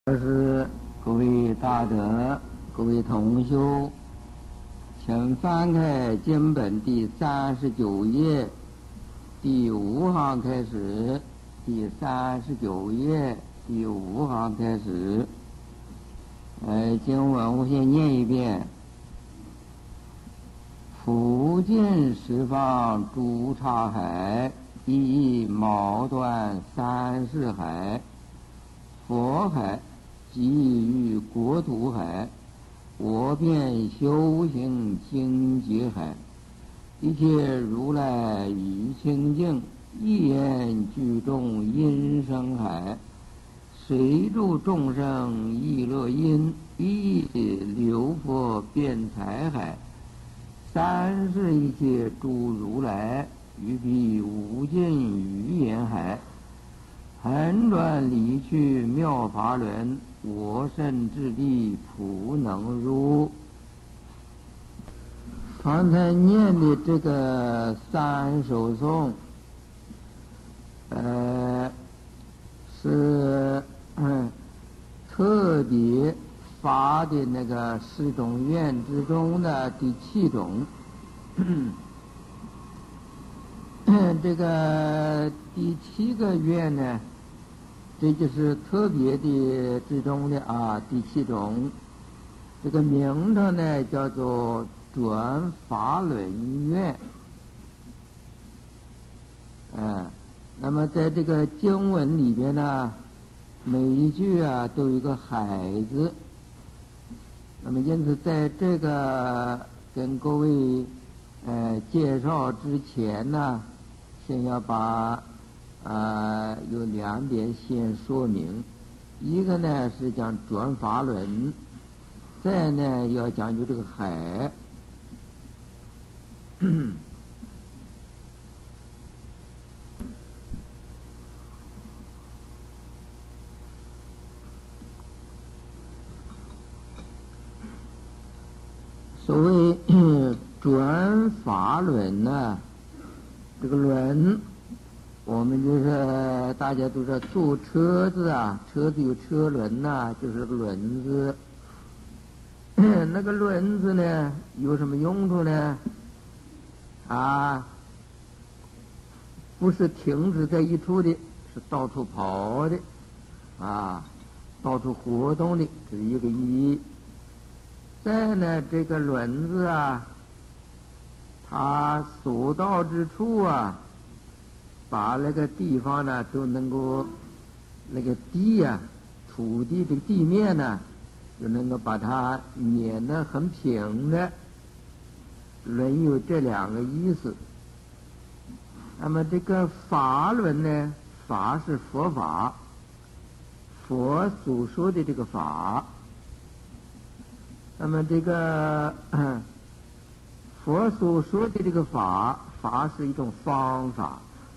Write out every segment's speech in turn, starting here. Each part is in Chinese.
这是各位大德、各位同修，请翻开经本第39页第5行开始。第39页第5行开始。经文我先念一遍：福尽十方诸刹海，一毛断三世海，佛海即于国土海，我遍修行经劫海，一切如来语清净，一言具众音声海，随诸众生意乐音，一流佛辩才海，三世一切诸如来，于彼无尽语言海，横转离去妙法轮，我身之地普能入。刚才念的这个三首颂，是特别发的那个10种愿之中的第7种。这个第7个愿呢，这就是特别的之中的第7种。这个名称呢叫做转法轮愿。那么在这个经文里边呢，每一句都有一个海字。那么因此在这个跟各位介绍之前呢，先要把有2点先说明。一个呢是讲转法轮，再呢要讲究这个海。所谓转法轮呢，这个轮，我们就是大家都知道坐车子车子有车轮就是个轮子。那个轮子呢有什么用处呢？不是停止在一处的，是到处跑的，到处活动的，这是一个意义。再呢，这个轮子它所到之处把那个地方呢都能够，那个地土地这个地面呢，就能够把它碾得很平的。轮有这2个意思。那么这个法轮呢，法是佛法，佛所说的这个法。那么这个佛所说的这个法是一种方法，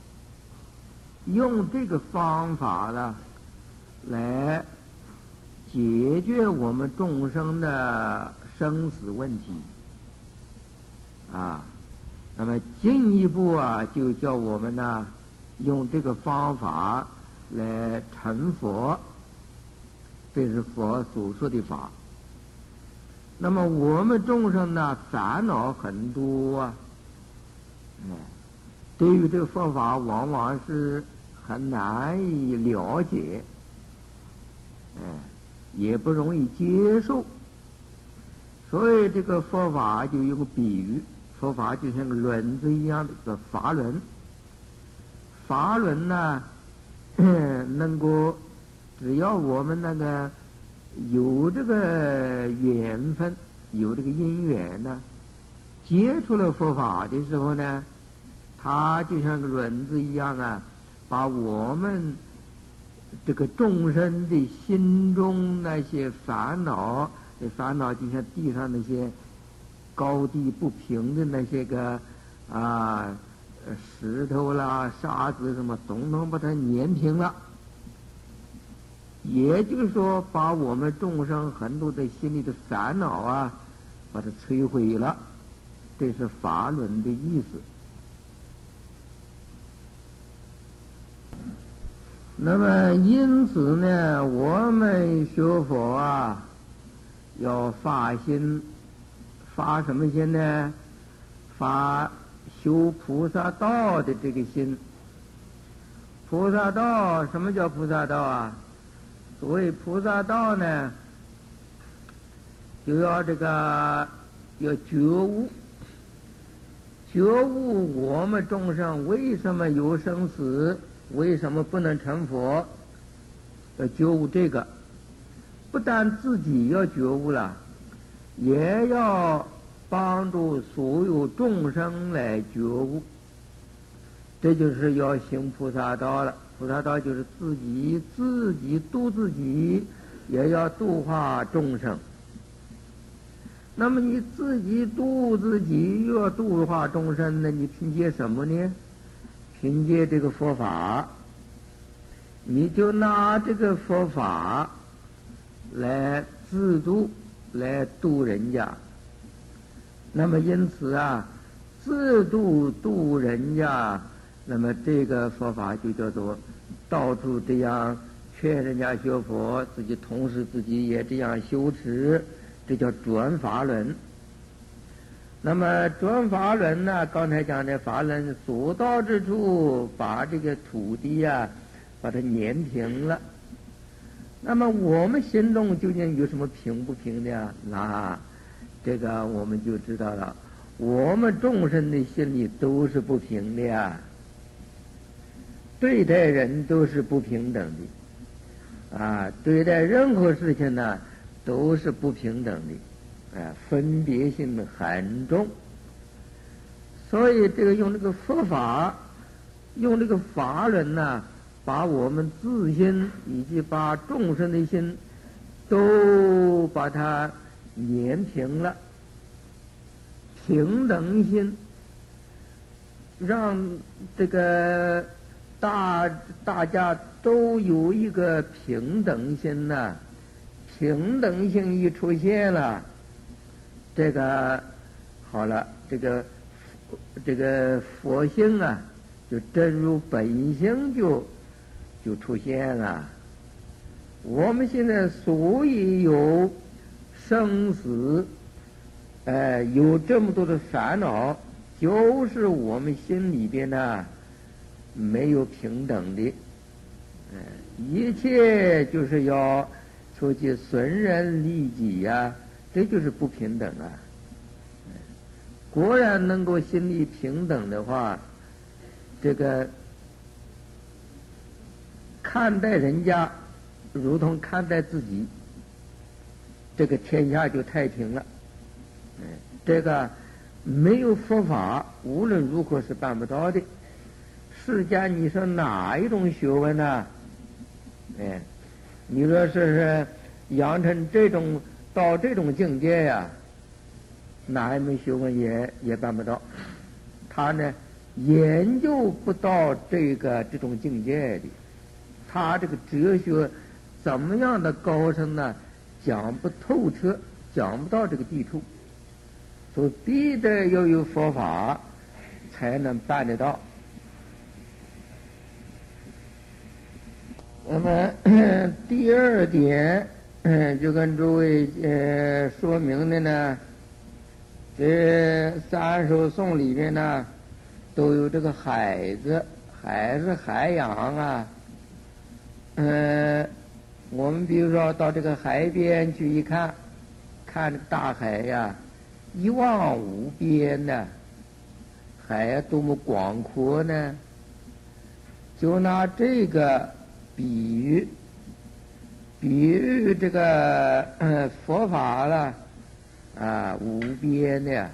用这个方法呢来解决我们众生的生死问题那么进一步就叫我们呢用这个方法来成佛，这是佛所说的法。那么我们众生呢烦恼很多对于这个佛法往往是很难以了解，也不容易接受。所以这个佛法就有个比喻，佛法就像个轮子一样的一个法轮。法轮呢能够只要我们那个有这个缘分，有这个因缘呢，接触了佛法的时候呢，它就像个轮子一样把我们这个众生的心中那些烦恼，就像地上那些高低不平的那些个石头啦、沙子什么，统统把它碾平了。也就是说，把我们众生很多的心里的烦恼把它摧毁了，这是法轮的意思。 那么因此呢，我们学佛啊，要发心，发什么心呢？发修菩萨道的这个心。菩萨道，什么叫菩萨道啊？所谓菩萨道呢，就要要觉悟，觉悟我们众生为什么有生死，为什么不能成佛？要觉悟这个，不但自己要觉悟了，也要帮助所有众生来觉悟。这就是要行菩萨道了。菩萨道就是自己度自己，也要度化众生。那么你自己度自己，又要度化众生呢？你凭借什么呢？凭借这个佛法，你就拿这个佛法来自度，来度人家。那么因此啊，自度人家。那么这个佛法就叫做到处这样劝人家学佛，自己同时自己也这样修持，这叫转法轮。那么转法轮呢，刚才讲的法轮所到之处，把这个土地啊，把它碾平了。那么我们心中究竟有什么平不平的呀？那这个我们就知道了，我们众生的心里都是不平的呀。对待人都是不平等的，啊，对待任何事情呢都是不平等的，啊，分别心很重。所以这个用这个佛法，用这个法轮呢，把我们自心以及把众生的心都把它碾平了，平等心，让这个大家都有一个平等心呐，平等性一出现了，这个好了，这个佛性啊，就真如本性就出现了。我们现在所以有生死，有这么多的烦恼，就是我们心里边呢没有平等的，一切就是要出去损人利己呀，这就是不平等啊。果然能够心里平等的话，这个看待人家如同看待自己，这个天下就太平了。这个没有佛法，无论如何是办不到的。世间你说哪一种学问呢？你说是养成到这种境界呀，哪一门学问也办不到。他呢研究不到这种境界的，他这个哲学怎么样的高深呢？讲不透彻，讲不到这个地处，所以必得要有佛法才能办得到。那么第二点，就跟诸位说明的呢，这三首颂里面呢都有这个海字，海是海洋啊。我们比如说到这个海边去一看，看这个大海呀，一望无边的，海呀多么广阔呢？就拿这个比喻这个佛法了啊，无边的呀。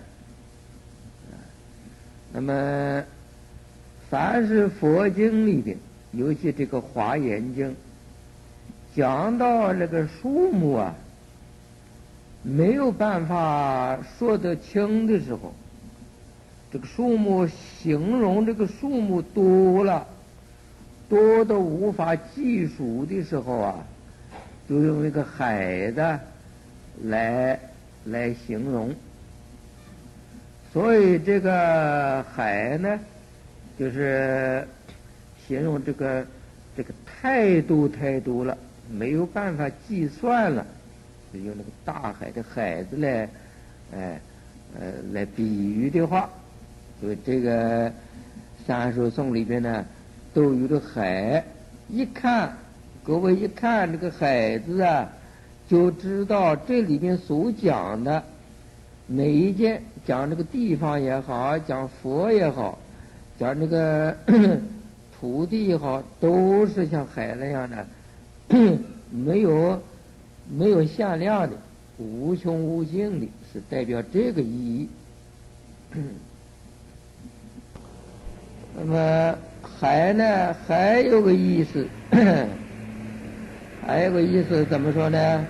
那么凡是佛经里边，尤其这个华严经，讲到那个数目啊，没有办法说得清的时候，这个数目形容这个数目多了，多的无法计数的时候啊，就用一个海的来形容。所以这个海呢，就是形容这个太多了，没有办法计算了，用那个大海的海字来，来比喻的话，所以这个三首颂里边呢，都有这海。一看，各位一看这个海字啊，就知道这里边所讲的每一件，讲这个地方也好，讲佛也好，讲这个土地也好，都是像海那样的，没有限量的，无穷无尽的，是代表这个意义。那么海呢，还有个意思，还有个意思怎么说呢？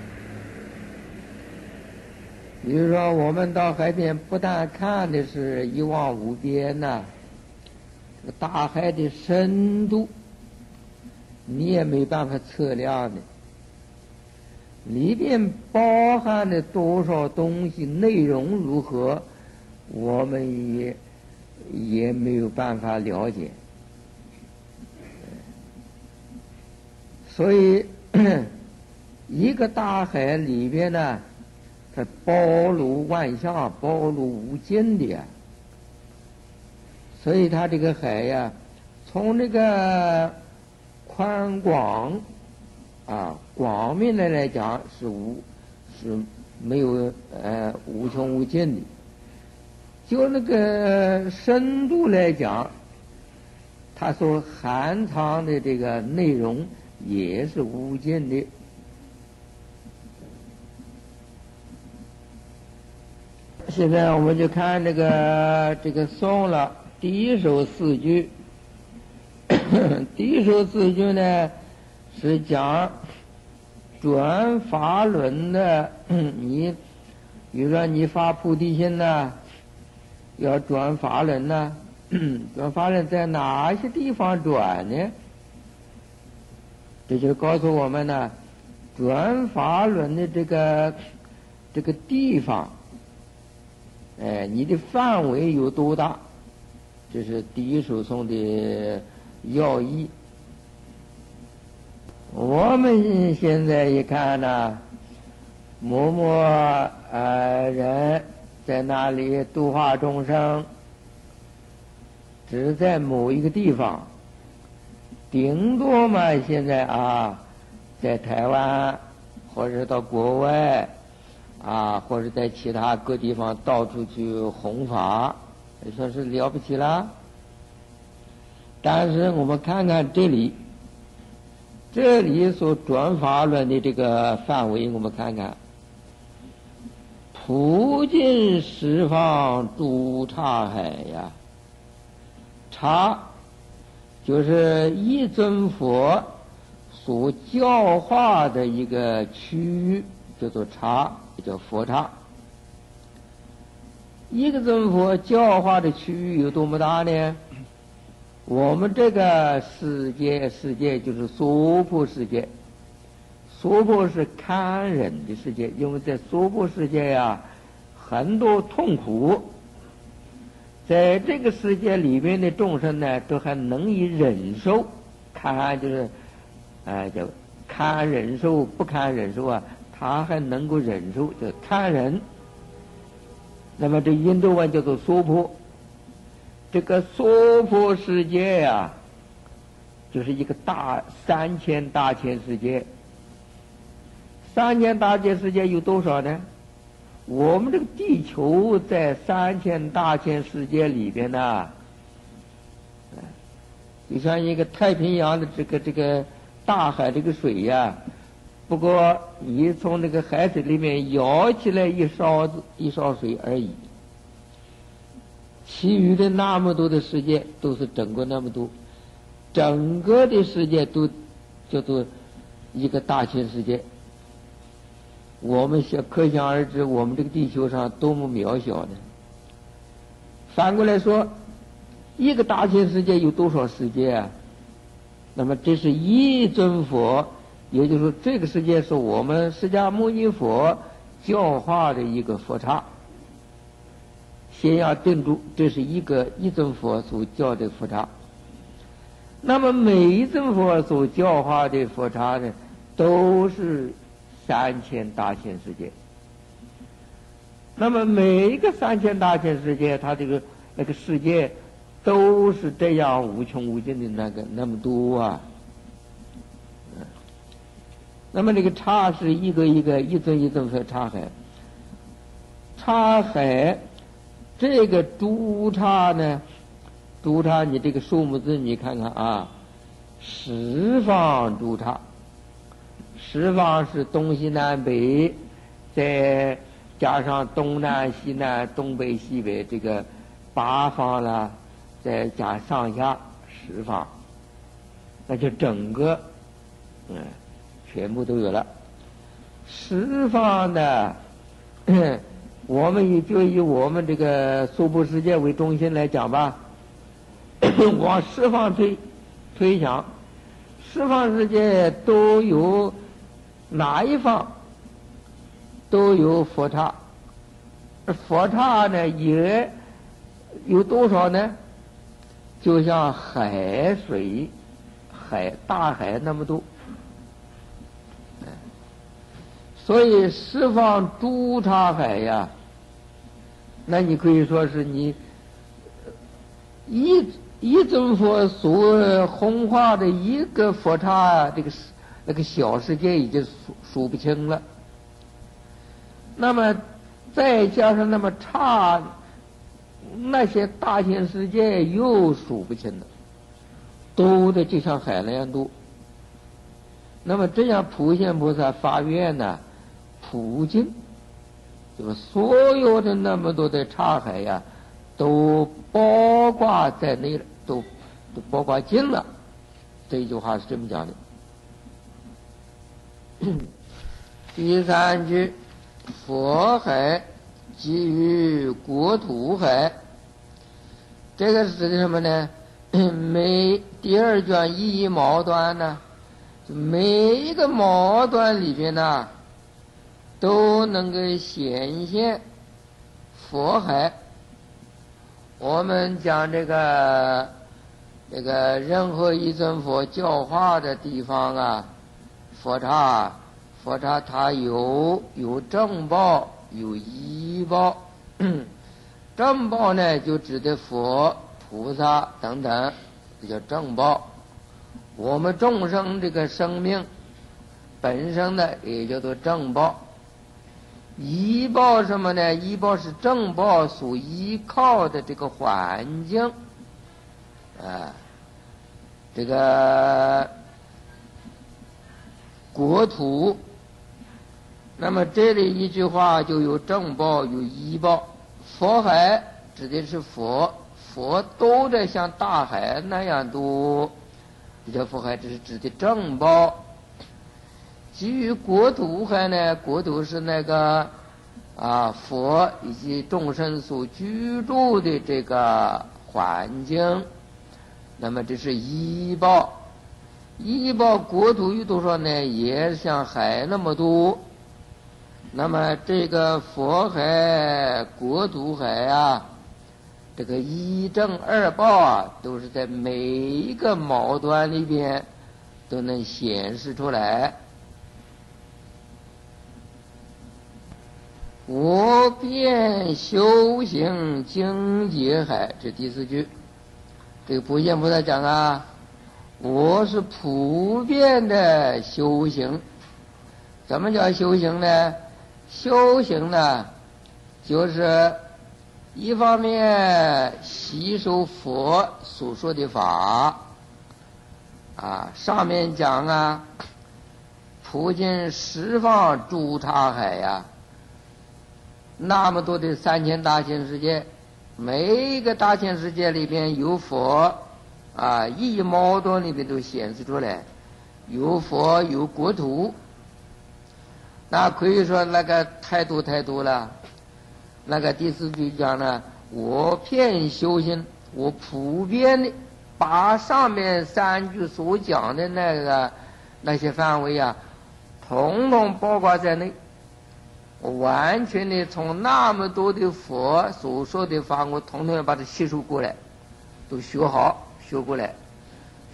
比如说我们到海边，不但看的是一望无边呐，这个大海的深度你也没办法测量的，里边包含的多少东西，内容如何，我们也没有办法了解。所以一个大海里边呢，它包罗万象，包罗无尽的呀。所以它这个海呀，从这个宽广广面的来讲是没有无穷无尽的，就那个深度来讲，它所含藏的这个内容也是无尽的。现在我们就看这个颂了，第一首四句。第一首四句呢是讲转法轮的，你比如说你发菩提心呢，要转法轮呢，转法轮在哪些地方转呢？这就告诉我们呢，转法轮的这个地方，你的范围有多大？这是第一首颂的要义。我们现在一看呢，某某人在那里度化众生，只在某一个地方，顶多嘛现在在台湾或者到国外或者在其他各地方到处去弘法，也算是了不起了。但是我们看看这里所转法轮的这个范围，我们看看，普尽十方诸刹海呀，刹就是一尊佛所教化的一个区域，叫做刹，也叫佛刹。一个尊佛教化的区域有多么大呢？我们这个世界就是娑婆世界，娑婆是堪忍的世界，因为在娑婆世界呀，很多痛苦，在这个世界里面的众生呢，都还能以忍受，堪就是叫堪忍受，不堪忍受他还能够忍受，叫堪忍。那么这印度文叫做娑婆。这个娑婆世界呀，就是一个3000大千世界。3000大千世界有多少呢？我们这个地球在3000大千世界里边呢，就像一个太平洋的这个大海这个水呀，不过你从这个海水里面舀起来一勺水而已。其余的那么多的世界都是整个那么多，整个的世界都叫做一个大千世界。我们可想而知，我们这个地球上多么渺小呢？反过来说，一个大千世界有多少世界啊？那么这是一尊佛，也就是说这个世界是我们释迦牟尼佛教化的一个佛刹。先要定住，这是一尊佛所教的佛刹。 那么每一尊佛所教化的佛刹呢，都是3000大千世界。那么每一个3000大千世界，它那个世界都是这样无穷无尽的那么多啊。那么这个刹是一个一尊一尊佛刹海，刹海这个诸刹呢，诸刹你这个数目字你看看啊，十方诸刹，十方是东西南北，再加上东南西南东北西北这个8方了，再加上下10方，那就整个全部都有了。十方的我们就以我们这个娑婆世界为中心来讲吧，往十方推想，十方世界都有哪一方都有佛刹，佛刹呢也有多少呢？就像海水大海那么多。所以十方诸刹海呀，那你可以说是你一尊佛所弘化的一个佛刹，那个小世界已经数不清了。那么再加上那么差那些大千世界又数不清了，多的就像海那样多。那么这样普贤菩萨发愿呢，普尽，就是所有的那么多的刹海呀，都包括在内了，都包括尽了。这一句话是这么讲的。第3句，佛海给予国土海，这个是指的什么呢？第2卷一毛端呢，每一个毛端里边呢，都能够显现佛海。我们讲这个任何一尊佛教化的地方啊，佛刹它有正报有依报。正报呢就指的佛菩萨等等，这叫正报。我们众生这个生命本身呢也叫做正报。依报什么呢？依报是正报所依靠的这个环境这个国土。那么这里一句话就有正报有依报。佛海指的是佛多的像大海那样多，这叫佛海，这是指的正报。至于国土海呢，国土是那个佛以及众生所居住的这个环境，那么这是依报。依报国土有多少呢？也像海那么多。那么这个佛海国土海啊，这个一正二报啊，都是在每一个毛端里边都能显示出来。我遍修行经劫海，这第4句。这个普贤菩萨讲啊，我是普遍的修行。怎么叫修行呢？修行呢，就是一方面吸收佛所说的法上面讲啊，普尽十方诸刹海呀，那么多的3000大千世界，每一个大千世界里边有佛一毛多里边都显示出来，有佛有国土。那可以说那个太多了。那个第4句讲呢，我遍修行，我普遍的把上面3句所讲的那些范围统统包括在内。我完全的从那么多的佛所说的法，我统统要把它吸收过来，都学好学过来。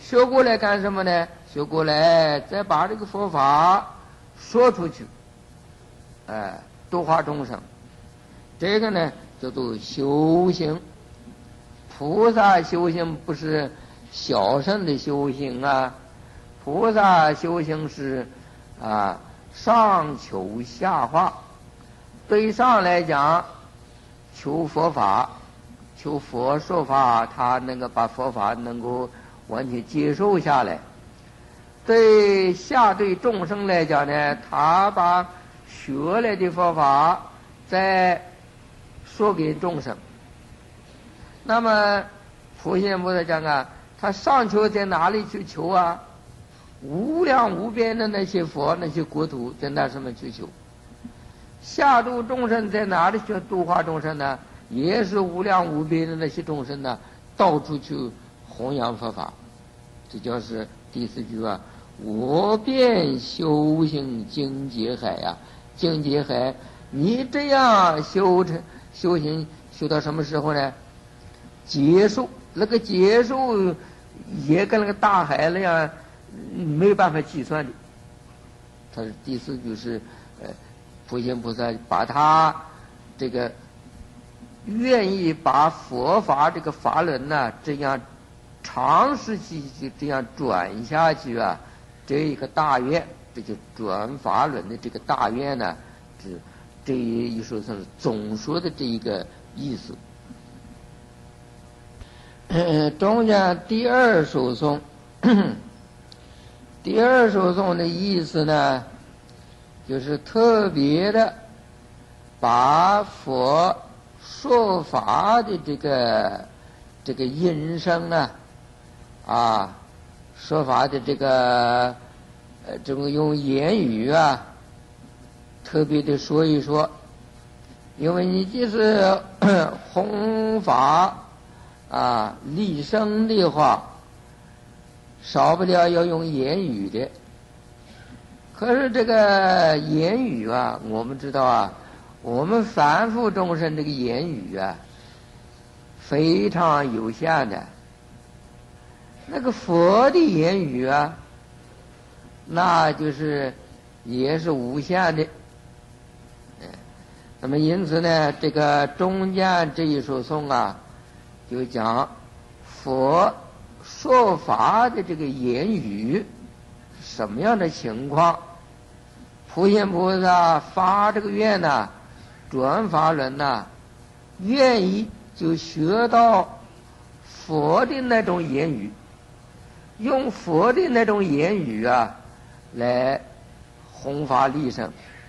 学过来干什么呢？学过来再把这个佛法说出去，度化众生。这个呢叫做修行。菩萨修行不是小乘的修行啊，菩萨修行是上求下化。对上来讲，求佛法，求佛说法，他能够把佛法能够完全接受下来。对下对众生来讲呢，他把学来的佛法再说给众生。那么普贤菩萨讲啊，他上求在哪里去求啊？无量无边的那些佛，那些国土，在那什么去求？下度众生在哪里去度化众生呢？也是无量无边的那些众生呢，到处去弘扬佛法。这就是第四句啊，我便修行境界海啊，境界海，你这样修行修到什么时候呢？结束，那个结束也跟那个大海那样，没有办法计算的。他是第四句是，普贤菩萨把他这个愿意把佛法这个法轮呢，这样长时期就这样转下去啊，这一个大愿，这就转法轮的这个大愿呢，这一说是总说的这一个意思。中间第二首颂，第二首颂的意思呢，就是特别的把佛说法的这个音声啊，说法的这个用言语啊，特别的说一说，因为你即是弘法立声的话，少不了要用言语的。可是这个言语啊，我们知道啊，我们凡夫众生这个言语啊，非常有限的。那个佛的言语啊，那就是也是无限的。那么因此呢，这个中间这一首颂啊，就讲佛说法的这个言语什么样的情况。普贤菩萨发这个愿呢，转法轮呢，愿意就学到佛的那种言语，用佛的那种言语啊来弘法利生。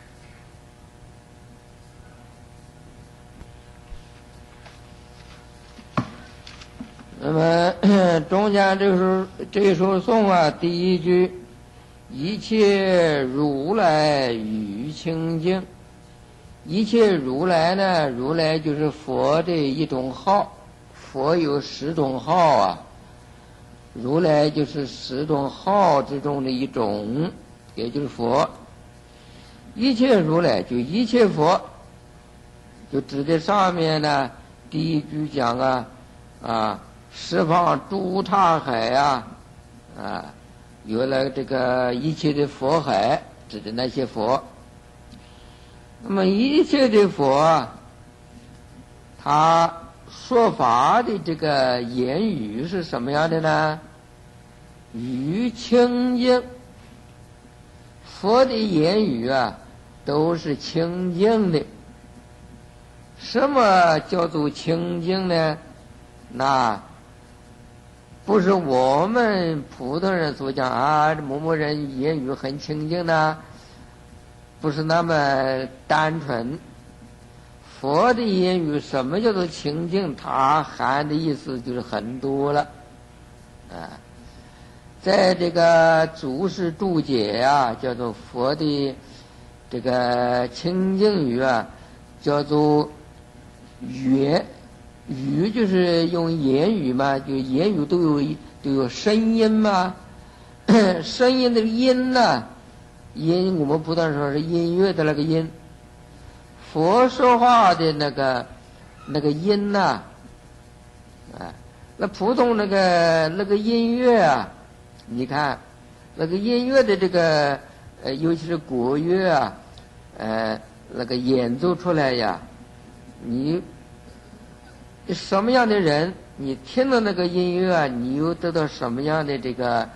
那么中间这一首颂啊，第一句，一切如来语清净。一切如来呢，如来就是佛的一种号，佛有10种号啊，如来就是10种号之中的一种，也就是佛。一切如来就一切佛，就指的上面呢，第一句讲十方诸刹海有了这个一切的佛海，指的那些佛。那么一切的佛他说法的这个言语是什么样的呢？语清净。佛的言语都是清净的。什么叫做清净呢？那不是我们普通人所讲某某人言语很清净呢，不是那么单纯。佛的言语什么叫做清净？它含的意思就是很多了。在这个注释注解叫做佛的这个清净语叫做语。语就是用言语嘛，就言语都有声音嘛。声音的音音我们普通说是音乐的那个音。佛说话的那个音那普通那个音乐你看那个音乐的这个尤其是国乐啊，那个演奏出来呀，你什么样的人，你听了那个音乐啊，你又得到什么样的这个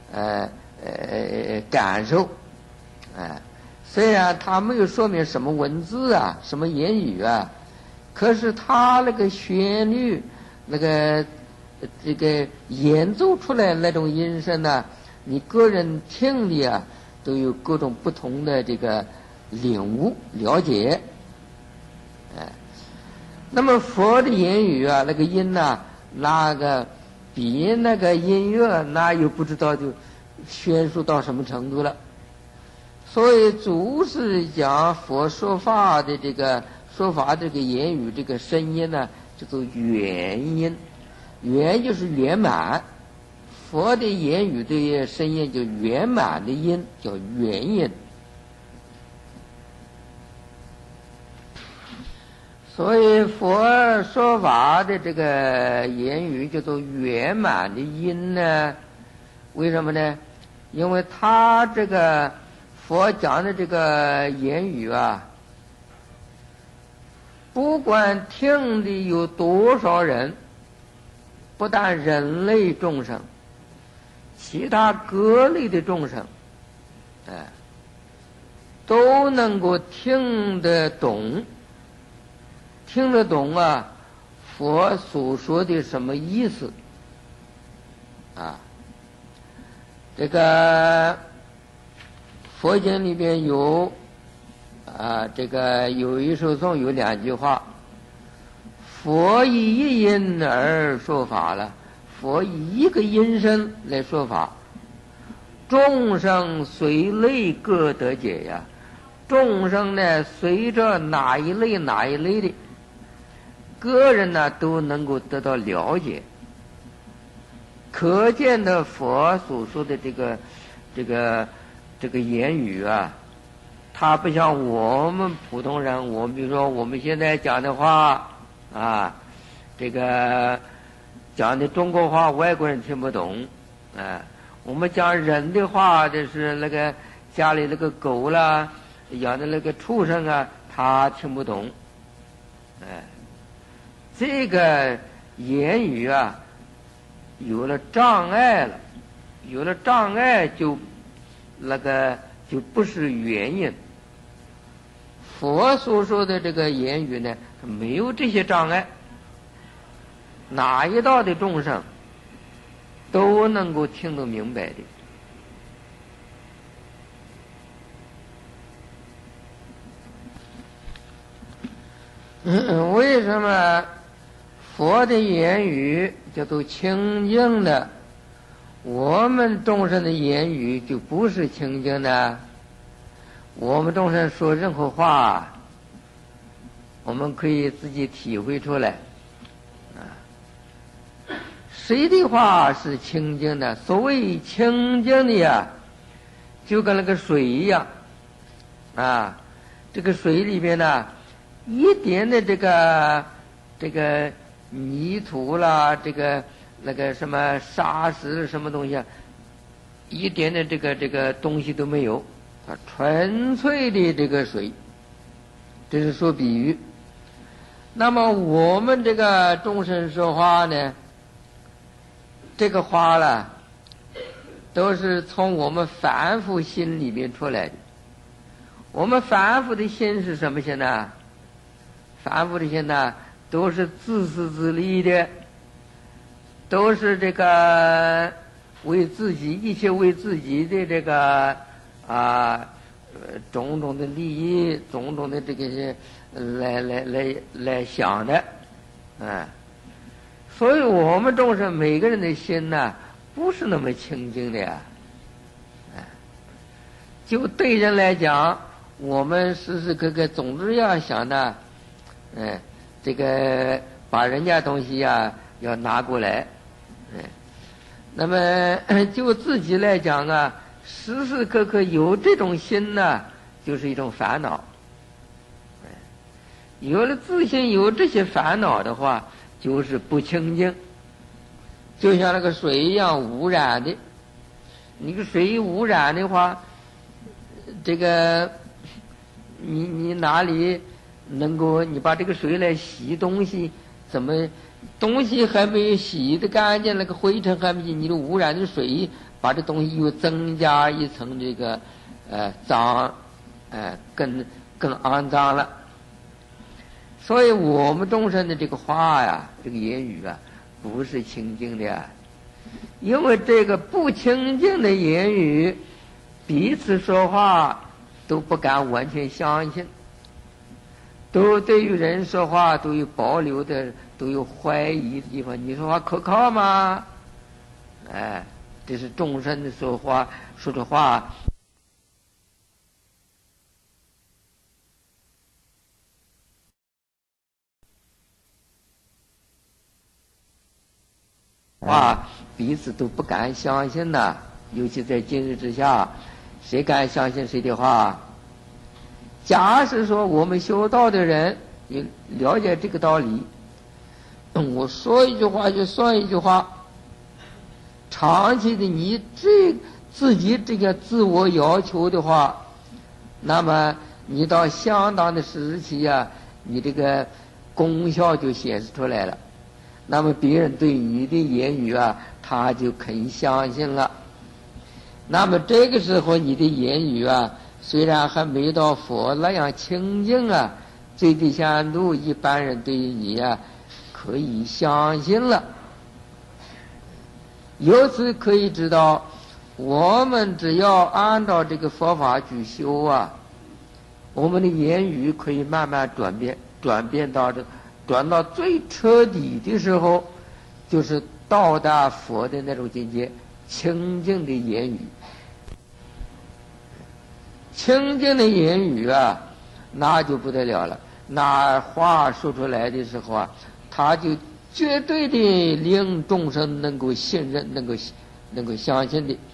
感受？虽然它没有说明什么文字啊，什么言语啊，可是它那个旋律，那个这个演奏出来那种音声呢，你个人听的啊，都有各种不同的这个领悟了解。那么佛的言语啊，那个音呐，那个比那个音乐那又不知道就悬殊到什么程度了。所以祖师讲佛说法的这个说法这个言语这个声音呢，叫做圆音，圆就是圆满。佛的言语这些声音就圆满的音，叫圆音。所以佛说法的这个言语叫做圆满的音呢，为什么呢？因为他这个佛讲的这个言语啊，不管听的有多少人，不但人类众生，其他各类的众生，都能够听得懂。听得懂啊，佛所说的什么意思啊？这个佛经里边有这个有一首颂有2句话：佛以一音而说法了，佛以一个音声来说法，众生随类各得解呀。众生呢，随着哪一类的个人呢，都能够得到了解。可见的佛所说的这个言语啊，它不像我们普通人，我们比如说我们现在讲的话啊，这个讲的中国话外国人听不懂我们讲人的话，就是那个家里那个狗啦，养的那个畜生啊，他听不懂这个言语啊，有了障碍了，有了障碍就不是原因。佛所说的这个言语呢，没有这些障碍，哪一道的众生都能够听得明白的。为什么佛的言语叫做清净的，我们众生的言语就不是清净的？我们众生说任何话，我们可以自己体会出来谁的话是清净的？所谓清净的呀，就跟那个水一样这个水里边呢，一点的这个泥土啦，那个什么沙石什么东西一点的这个东西都没有，纯粹的这个水，这是说比喻。那么我们这个众生说话呢，这个话了，都是从我们凡夫心里面出来的。我们凡夫的心是什么心呢？凡夫的心呢，都是自私自利的，都是这个为自己，一切为自己的这个种种的利益，种种的这个来想的所以我们众生每个人的心呢，不是那么清净的呀就对人来讲，我们时时刻刻总是要想的这个把人家东西要拿过来那么就自己来讲时时刻刻有这种心呢，就是一种烦恼有了自信，有这些烦恼的话，就是不清净，就像那个水一样污染的。 你个水污染的话，这个你哪里能够你把这个水来洗东西？怎么东西还没有洗得干净，那个灰尘还没洗，你的污染的水把这东西又增加一层这个脏，更肮脏了。所以我们众生的这个话呀，这个言语啊，不是清净的呀。因为这个不清净的言语，彼此说话都不敢完全相信，都对于人说话都有保留的，都有怀疑的地方。你说话可靠吗？这是众生的说话说的话。话彼此都不敢相信呐，尤其在今日之下，谁敢相信谁的话？假使说我们修道的人也了解这个道理，我说一句话就算一句话，长期的你自己这个自我要求的话，那么你到相当的时期啊，你这个功效就显示出来了。那么别人对你的言语啊，他就肯相信了。那么这个时候你的言语啊，虽然还没到佛那样清净啊，最低限度一般人对于你啊可以相信了。由此可以知道，我们只要按照这个佛法去修啊，我们的言语可以慢慢转变到最彻底的时候，就是到达佛的那种境界，清净的言语。清净的言语啊，那就不得了了。那话说出来的时候啊，他就绝对的令众生能够信任，能够相信的。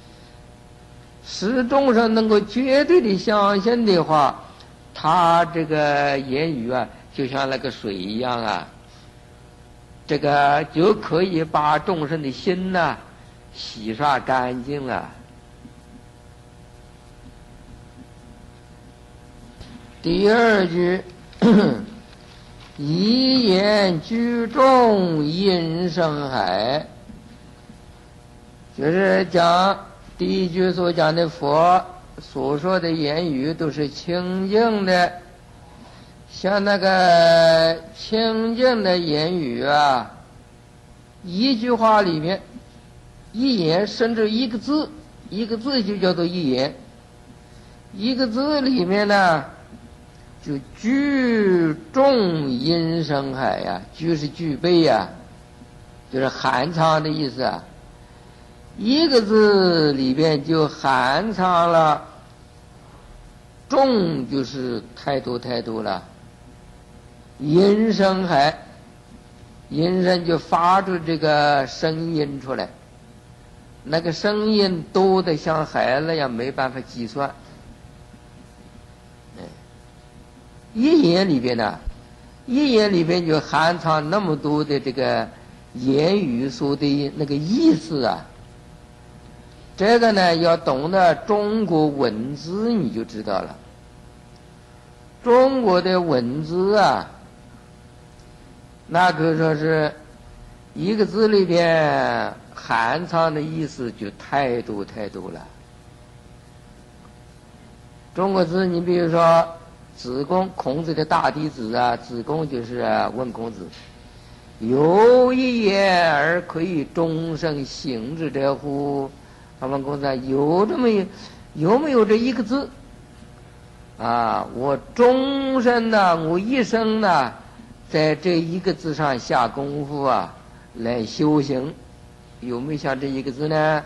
使众生能够绝对的相信的话，他这个言语啊，就像那个水一样啊，这个就可以把众生的心呐洗刷干净了。第二句，一言居众音声海，就是讲第一句所讲的佛所说的言语都是清净的。像那个清净的言语啊，一句话里面一言，甚至一个字就叫做一言。一个字里面呢，就具众音声海呀，具是具备呀，就是含藏的意思啊。一个字里边就含藏了众，就是太多太多了。音声海，音声就发出这个声音出来，那个声音多得像海那样没办法计算。一言里边呢，一言里边就含藏那么多的这个言语说的那个意思啊。这个呢，要懂得中国文字你就知道了。中国的文字啊，那可以说是一个字里边含藏的意思就太多太多了。中国字，你比如说子贡，孔子的大弟子啊，子贡就是问孔子：有一言而可以终生行之者乎？他问孔子：有没有这一个字啊？我终身呢，我一生呢，在这一个字上下功夫啊，来修行，有没有像这一个字呢？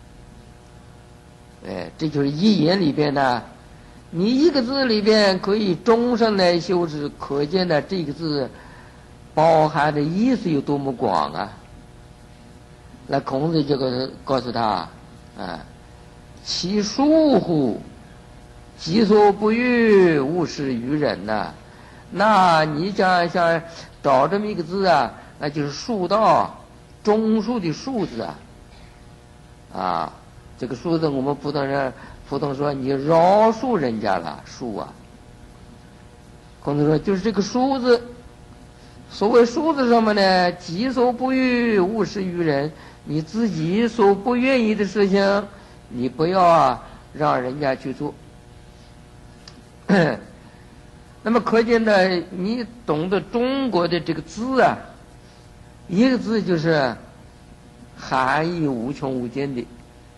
这就是一言里边呢，你一个字里边可以终身来修持，可见的这个字包含的意思有多么广啊！那孔子就告诉他其恕乎？己所不欲，勿施于人呐。那你想找这么一个字啊，那就是恕道，中恕的恕字啊。 这个数字我们普通说你饶恕人家了，恕啊。孔子说就是这个恕字。所谓恕字什么呢？己所不欲，勿施于人。你自己所不愿意的事情，你不要让人家去做。那么可见的，你懂得中国的这个字啊，一个字就是含义无穷无尽的。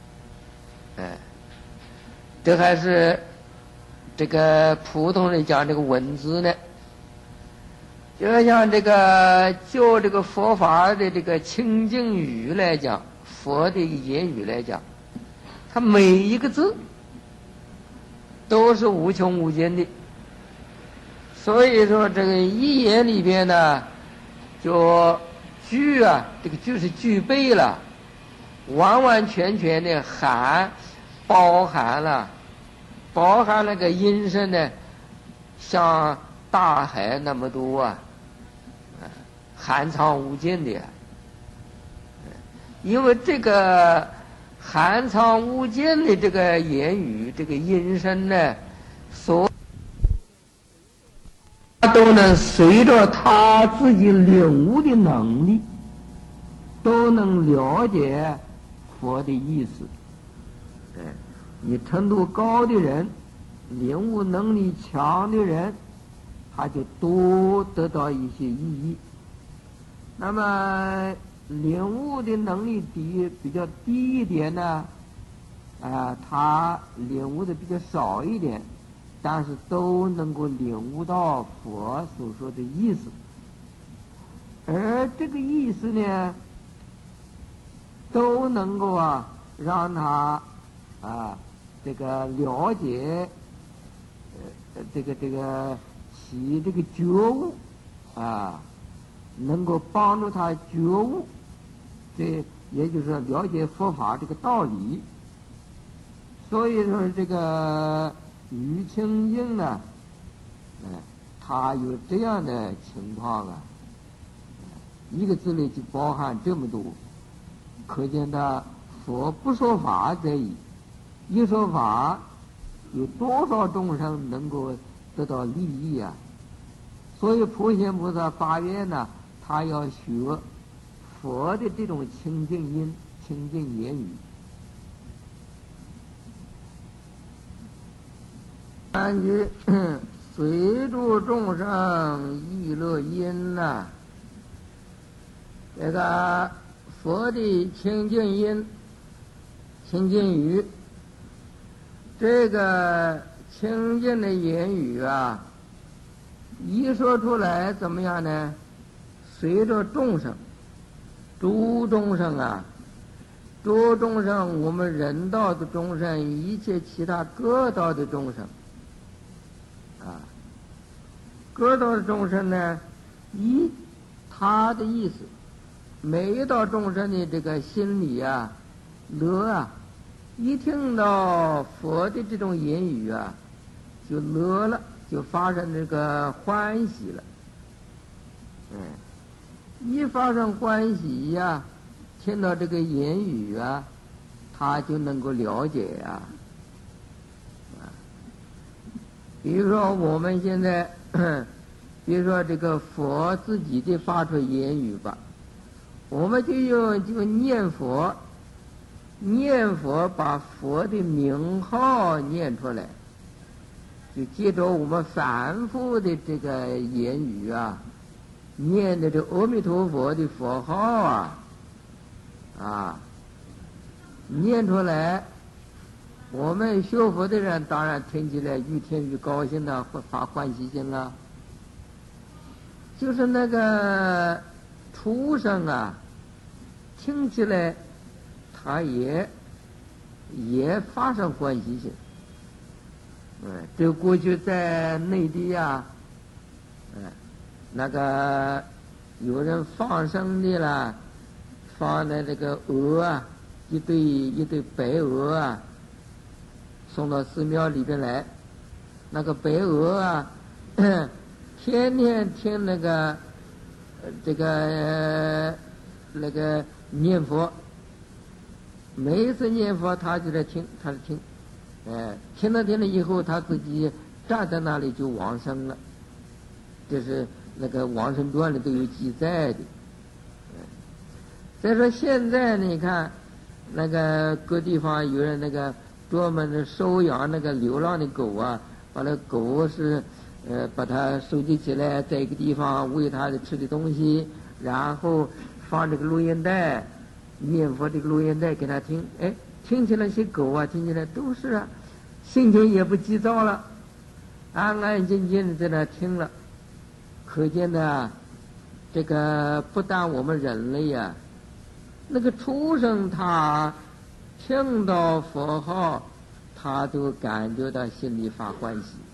这还是这个普通人讲这个文字呢。就像这个就这个佛法的这个清净语来讲，佛的言语来讲，它每一个字都是无穷无尽的。所以说这个一言里边呢，就具啊，这个具是具备了，完完全全的包含了个音声呢，像大海那么多啊，含藏无尽的。因为这个含藏无尽的这个言语，这个音声呢，都能随着他自己领悟的能力，都能了解佛的意思。你程度高的人，领悟能力强的人，他就多得到一些意义。那么领悟的能力比较低一点呢，他领悟的比较少一点，但是都能够领悟到佛所说的意思。而这个意思呢，都能够让他这个了解，这个起这个觉悟能够帮助他觉悟，这也就是说了解佛法这个道理。所以说这个于清净呢，他有这样的情况一个字里就包含这么多，可见他佛不说法则已，一说法，有多少众生能够得到利益啊？所以普贤菩萨发愿呢，他要学佛的这种清净音、清净言语。三句随诸众生意乐音呐，这个佛的清净音、清净语，这个清净的言语一说出来怎么样呢？随着众生，诸众生诸众生，我们人道的众生，一切其他各道的众生各道的众生呢，依他的意思，每一道众生的这个心里乐一听到佛的这种言语就乐了，就发生这个欢喜了。一发生欢喜听到这个言语他就能够了解比如说我们现在比如说这个佛自己的发出言语吧，我们就念佛，把佛的名号念出来，就借着我们反复的这个言语念的这阿弥陀佛的佛号念出来，我们学佛的人当然听起来愈听愈高兴了，发欢喜心了。就是那个畜生听起来他也发生欢喜心。这过去在内地那个有人放生的啦，放的这个鹅一对白鹅送到寺庙里边来，那个白鹅天天听那个那个念佛， 每一次念佛他就在听，他在听，听了以后他自己站在那里就往生了，这是那个往生传里都有记载的。再说现在你看那个各地方有人那个专门的收养那个流浪的狗啊，把那狗是把它收集起来，在一个地方喂它的吃的东西，然后放这个录音带，念佛这个录音带给他听，听起来些狗啊，听起来都是啊，心情也不急躁了，安安静静的在那听了。可见呢，这个不但我们人类呀，那个畜生他听到佛号，他都感觉到心里发欢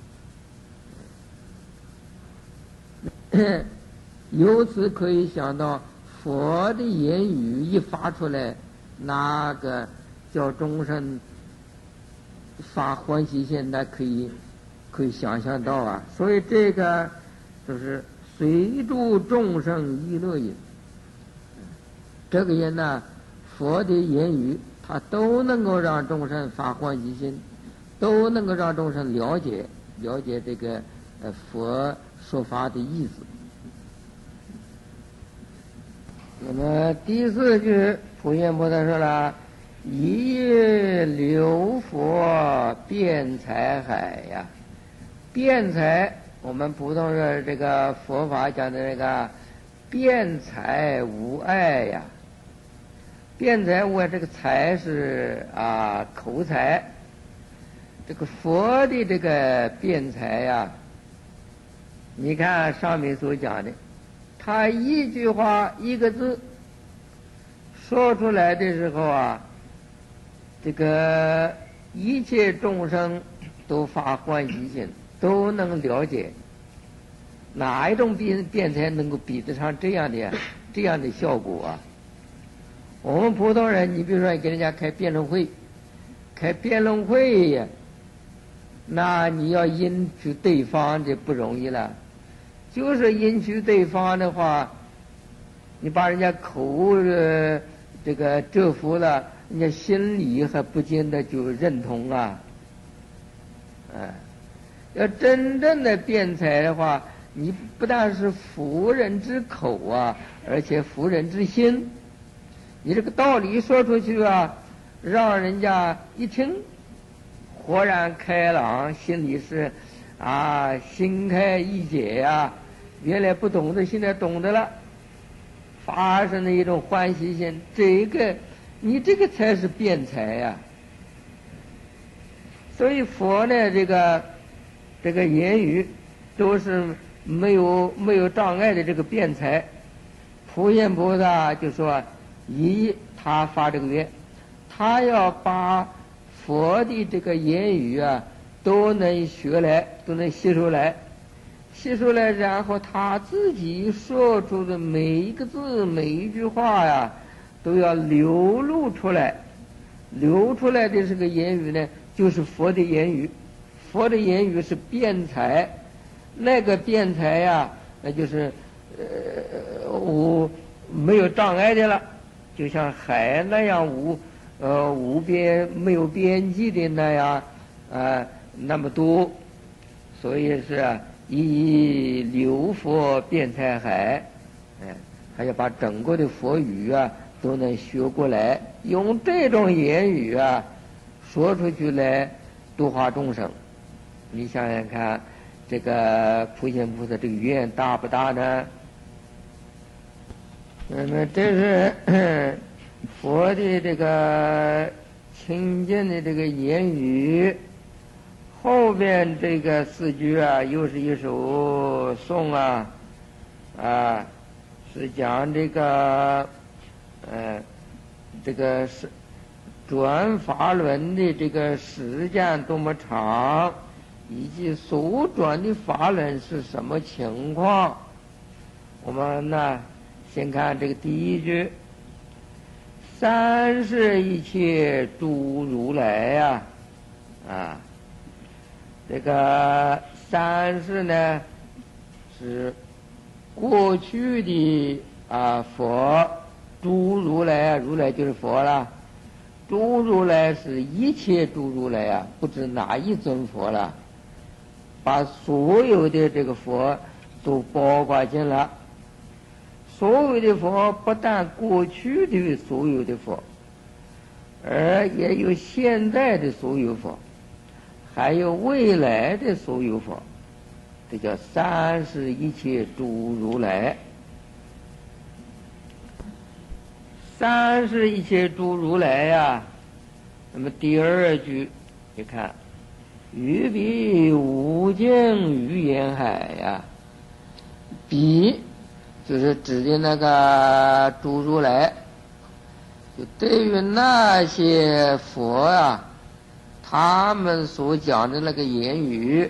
喜。由此可以想到，佛的言语一发出来，那个叫众生发欢喜心，那可以想象到啊。所以这个就是随诸众生娱乐也。这个人呢，佛的言语他都能够让众生发欢喜心，都能够让众生了解这个佛说法的意思。那么第四句普贤菩萨说了，一叶流佛辩才海呀。辩才我们普通的这个佛法讲的这个辩才无碍呀。辩才无碍，这个才是口才，这个佛的这个辩才呀，你看上面所讲的，他一句话一个字说出来的时候啊，这个一切众生都发欢喜心，都能了解。哪一种辩才能够比得上这样的效果啊？我们普通人，你比如说给人家开辩论会呀，那你要引出对方就不容易了。就是引出对方的话，你把人家口这个折服了，人家心里还不见得就认同啊。要真正的辩才的话，你不但是服人之口啊，而且服人之心。你这个道理说出去啊，让人家一听豁然开朗，心里是心开意解呀，原来不懂的现在懂得了，发生了一种欢喜心，你这个才是辩才呀。所以佛呢，这个言语都是没有障碍的这个辩才。普贤菩萨就说，他发这个愿，他要把佛的这个言语啊都能学来，都能吸收来，然后他自己说出的每一个字每一句话呀，都要流露出来。流出来的这个言语呢，就是佛的言语。佛的言语是辩才，那个辩才呀，那就是没有障碍的了，就像海那样没有边际的那样那么多。所以是以流佛辩才海，还要把整个的佛语啊都能学过来，用这种言语啊说出去来度化众生。你想想看，这个普贤菩萨这个愿大不大呢？那么这是佛的这个清净的这个言语。后边这个四句啊，又是一首颂是讲这个是转法轮的这个时间多么长，以及所转的法轮是什么情况。我们呢，先看这个第一句，三世一切诸如来呀，这个三世呢是过去的佛，诸如来，如来就是佛了。 诸如来是一切诸如来啊，不知哪一尊佛了，把所有的这个佛都包括进了。所有的佛不但过去的所有的佛，而也有现在的所有佛，还有未来的所有佛，这叫三世一切诸如来。三世一切诸如来呀，那么第二句你看，于彼无尽于沿海呀，彼就是指的那个诸如来，就对于那些佛啊，他们所讲的那个言语，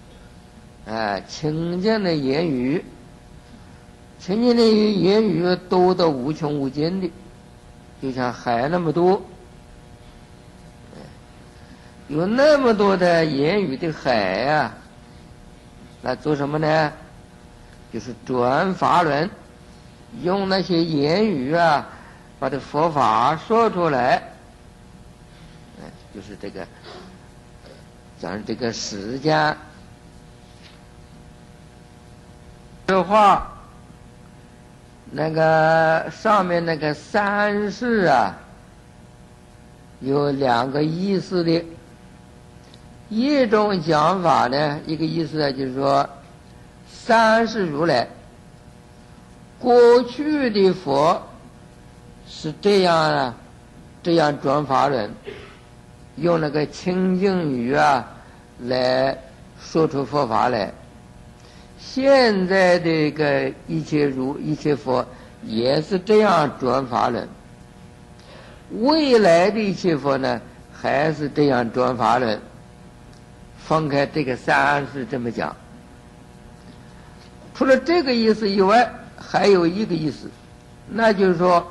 清净的言语，清净的言语多得无穷无尽的，就像海那么多，有那么多的言语的海啊，那做什么呢？就是转法轮，用那些言语啊，把这佛法说出来，就是这个讲这个时间。这话，那个上面那个三世啊，有两个意思的。一种讲法呢，一个意思呢，就是说，三世如来，过去的佛是这样啊，这样转法轮，用那个清净语啊来说出佛法来。现在这个一切佛也是这样转法轮，未来的一切佛呢还是这样转法轮。分开这个三世这么讲，除了这个意思以外，还有一个意思，那就是说，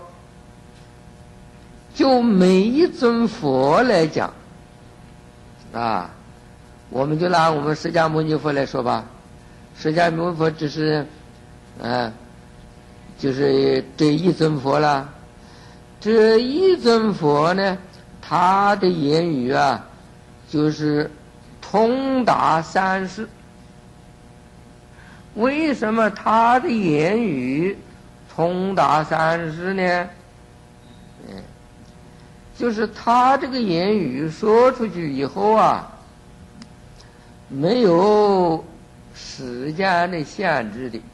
就每一尊佛来讲，啊，我们就拿我们释迦牟尼佛来说吧，释迦牟尼佛只是，就是这一尊佛了。这一尊佛呢，他的言语啊，就是通达三世。为什么他的言语通达三世呢？就是他这个言语说出去以后啊，没有时间的限制的。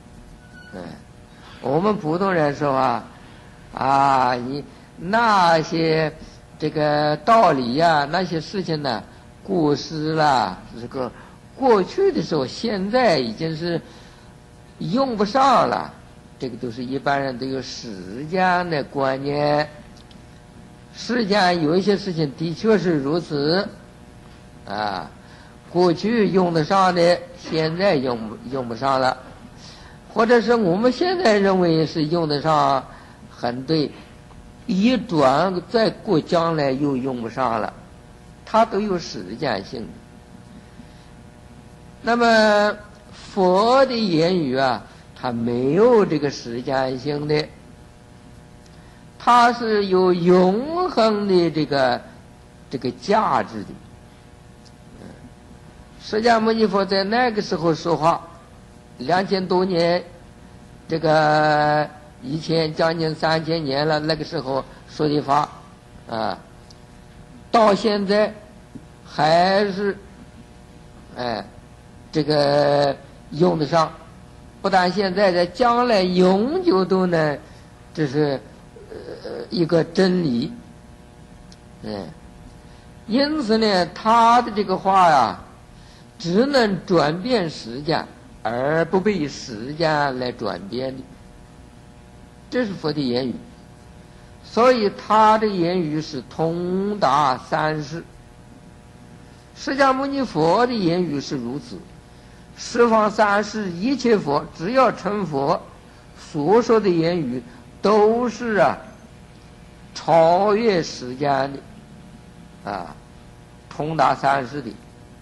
我们普通人说你那些这个道理呀，那些事情呢，过时了，这个过去的时候，现在已经是用不上了。这个都是一般人都有时间的观念。世间有一些事情的确是如此，过去用得上的，现在用不上了，或者是我们现在认为是用得上，很对，一转再过将来又用不上了，它都有时间性的。那么佛的言语啊，它没有这个时间性的，它是有永恒的这个价值的。释迦牟尼佛在那个时候说话，2000多年，这个以前将近3000年了，那个时候说的话，到现在还是这个用得上，不但现在在将来永久都能，这是一个真理。因此呢，他的这个话呀，只能转变时间，而不被时间来转变的。这是佛的言语，所以他的言语是通达三世。释迦牟尼佛的言语是如此，十方三世一切佛，只要成佛，所说的言语都是超越时间的，通达三世的。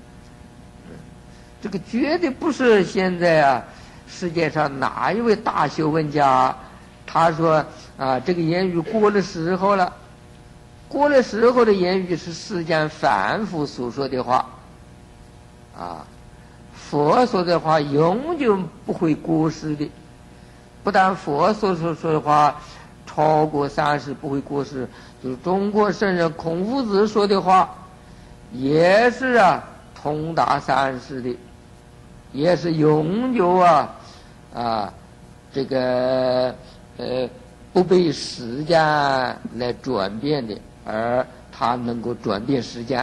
这个绝对不是现在世界上哪一位大学问家他说这个言语过了时候了， 过了时候的言语是世间反复所说的话，啊，佛说的话永久不会过时的。不但佛所说的话超过30不会过时，就是中国圣人孔夫子说的话，也是通达30的，也是永久这个不被时间来转变的，而它能够转变时间。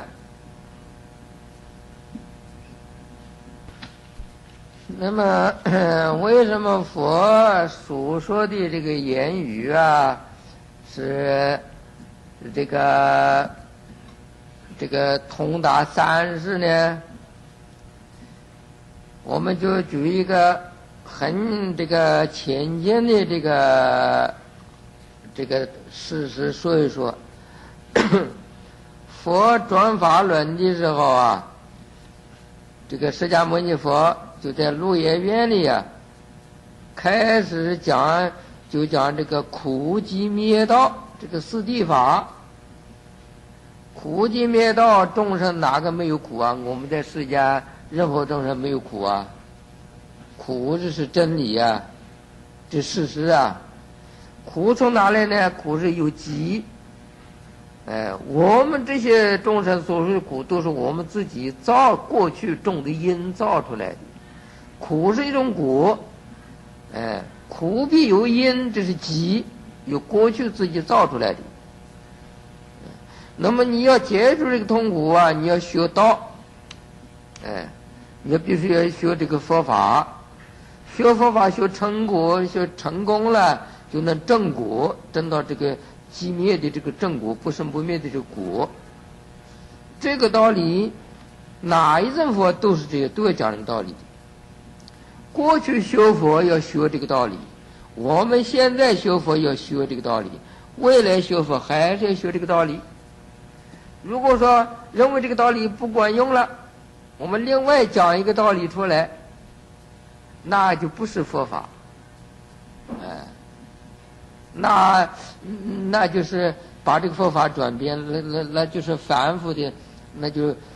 那么为什么佛所说的这个言语是这个通达30呢？我们就举一个很浅显的这个事实说一说。佛转法轮的时候这个释迦牟尼佛就在鹿野苑里开始讲这个苦集灭道这个4谛法。苦集灭道，众生哪个没有苦我们在世间任何众生没有苦苦这是真理这事实苦从哪来呢？苦是有集。我们这些众生所受的苦都是我们自己过去种的因造出来的。苦是一种果，苦必有因，这是集，有过去自己造出来的。那么你要解除这个痛苦你要学道，你必须要学这个佛法，学佛法学成果，学成功了就能正果，证到这个寂灭的这个正果，不生不灭的这个果。这个道理哪一尊佛都是这个，都要讲这个道理的。过去学佛要学这个道理，我们现在学佛要学这个道理，未来学佛还是要学这个道理。如果说认为这个道理不管用了，我们另外讲一个道理出来，那就不是佛法，那就是把这个佛法转变，那就是反复的，那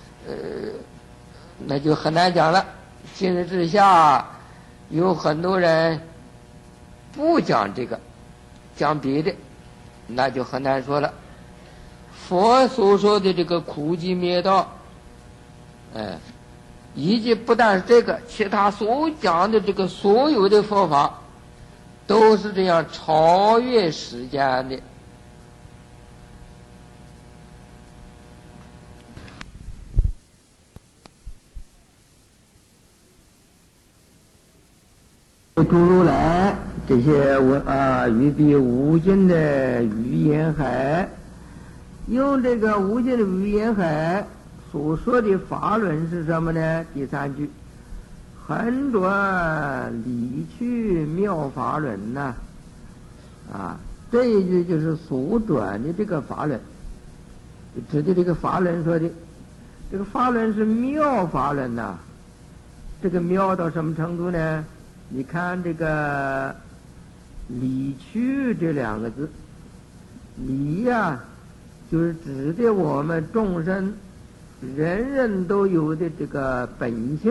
就很难讲了。今日之下，有很多人不讲这个，讲别的，那就很难说了。佛所说的这个苦集灭道，以及不但是这个，其他所讲的这个所有的佛法，都是这样超越时间的。诸如来这些语比无尽的语言海，用这个无尽的语言海所说的法论是什么呢？第3句，横转理趣妙法论这一句就是所转的这个法论，指的这个法论说的，这个法论是妙法论这个妙到什么程度呢？你看这个理趣这2个字，理就是指的我们众生人人都有的这个本性，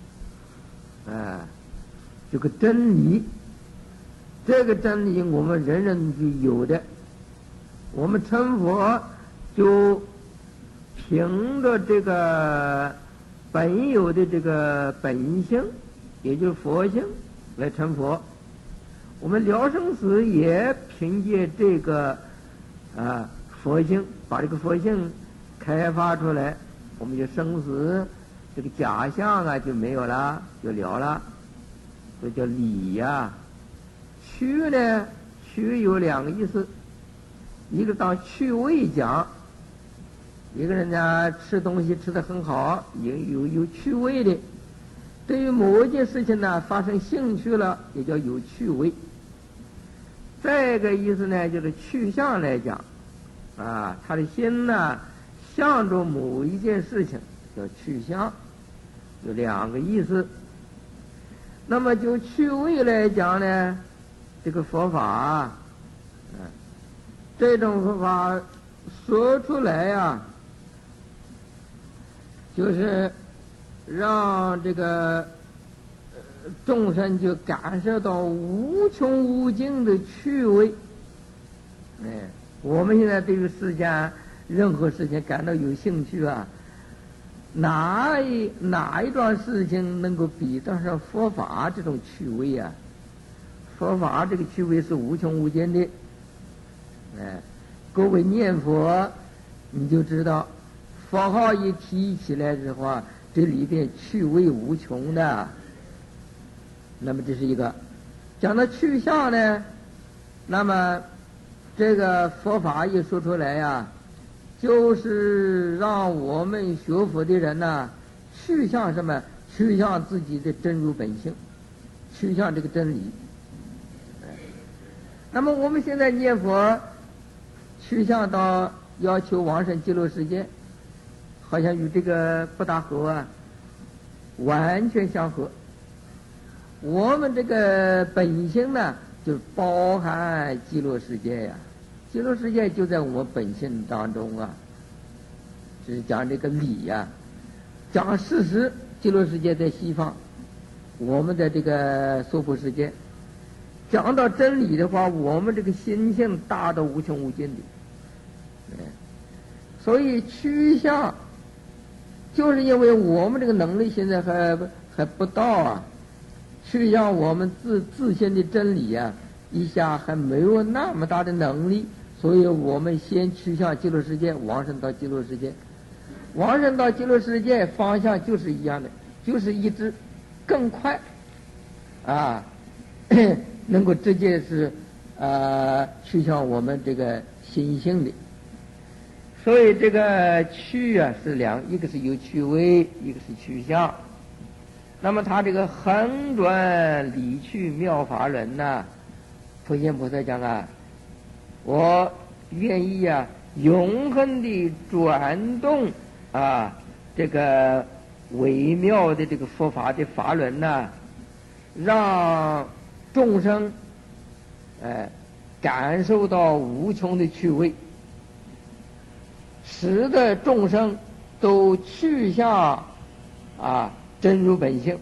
这个真理，这个真理我们人人就有的。我们成佛就凭着这个本有的这个本性，也就是佛性来成佛。我们了生死也凭借这个佛性，把这个佛性开发出来，我们就生死这个假象就没有了，就了了。这叫理趣呢，趣有2个意思，一个当趣味讲，一个人家吃东西吃得很好，有趣味的，对于某一件事情发生兴趣了，也叫有趣味。再一个意思呢，就是去向来讲他的心向着某一件事情叫去向，有2个意思。那么就趣味来讲呢，这个佛法这种佛法说出来呀，就是让这个众生就感受到无穷无尽的趣味。我们现在对于世间任何事情感到有兴趣啊，哪一桩事情能够比得上佛法这种趣味啊？佛法这个趣味是无穷无尽的。各位念佛，你就知道，佛号一提起来的话，这里边趣味无穷的。那么这是一个。讲到去向呢，那么这个佛法一说出来呀，就是让我们学佛的人呢，去向什么？去向自己的真如本性，去向这个真理。那么我们现在念佛，去向到要求往生极乐世界，好像与这个不大合啊，完全相合。我们这个本性呢，就包含极乐世界呀，极乐世界就在我们本性当中啊。是讲这个理呀，讲事实，极乐世界在西方，我们在这个娑婆世界。讲到真理的话，我们这个心性大到无穷无尽的。所以趋向，就是因为我们这个能力现在还不到啊，趋向我们自信的真理啊，一下还没有那么大的能力，所以我们先趋向极乐世界，往生到极乐世界。往生到极乐世界方向就是一样的，就是一直更快啊，能够直接是趋向我们这个心性的。所以这个趣啊是一个是有趣味，一个是趋向。那么他这个横转理趣妙法轮呐，普贤菩萨讲啊，我愿意啊永恒地转动啊这个微妙的这个佛法的法轮呐，让众生感受到无穷的趣味，使得众生都去向真如本性。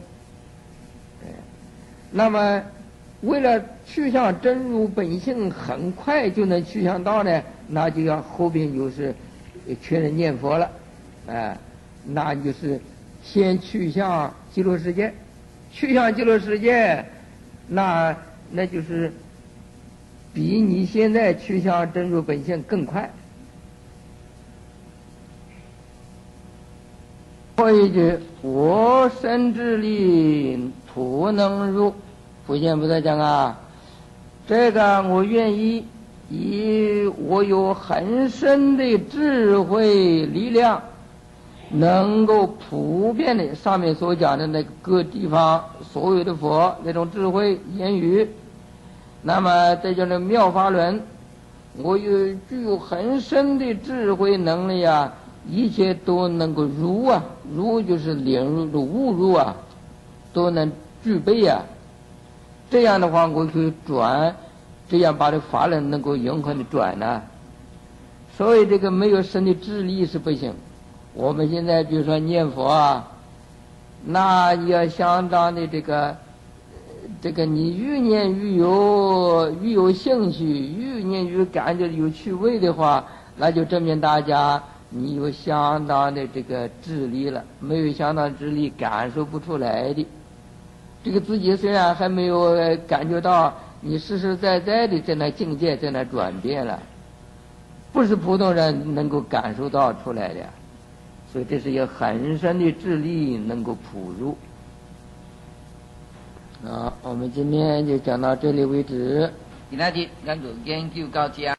那么为了去向真如本性很快就能去向到呢，那就要后边就是确认念佛了。那就是先去向极乐世界，去向极乐世界，那就是比你现在去向真如本性更快。后一句，我身之力图能入，普贤菩萨讲啊，这个我愿意以我有很深的智慧力量，能够普遍的上面所讲的那个各地方所有的佛那种智慧言语，那么这叫那妙法轮，我具有很深的智慧能力啊，一切都能够入啊，入就是领入悟入啊，都能具备啊。这样的话，我可以转，这样把这法轮能够永恒的转呢。所以这个没有深的智力是不行。我们现在比如说念佛啊，那要相当的这个你愈念愈有兴趣，愈念愈感觉有趣味的话，那就证明大家你有相当的这个智力了。没有相当智力感受不出来的。这个自己虽然还没有感觉到，你实实在在的在那境界在那转变了，不是普通人能够感受到出来的。所以这是一个很深的智力能够普入。我们今天就讲到这里为止。 今仔日咱就研究到这。